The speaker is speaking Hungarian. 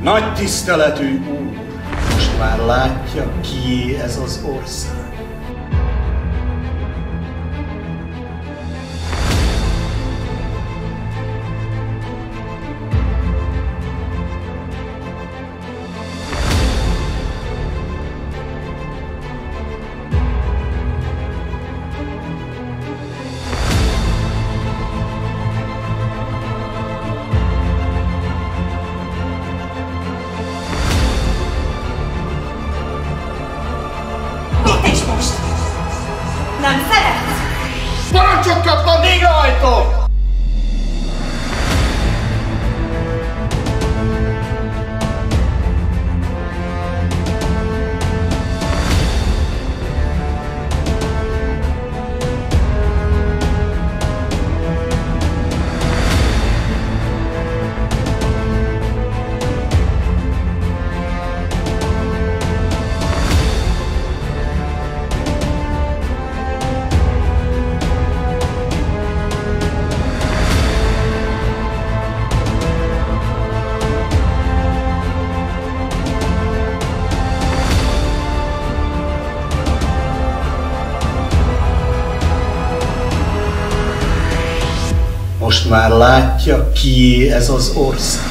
Nagy tiszteletű úr, most már látja, kié ez az ország. Nem szeretsz? Parancsokat van, végrehajtom! Most már látja, kié ez az ország.